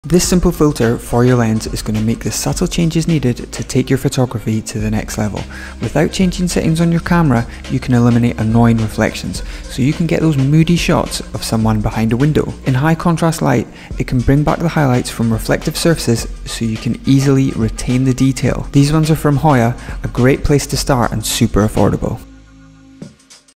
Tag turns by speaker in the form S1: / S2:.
S1: This simple filter for your lens is going to make the subtle changes needed to take your photography to the next level. Without changing settings on your camera, you can eliminate annoying reflections, so you can get those moody shots of someone behind a window. In high contrast light, it can bring back the highlights from reflective surfaces so you can easily retain the detail. These ones are from Hoya, a great place to start and super affordable.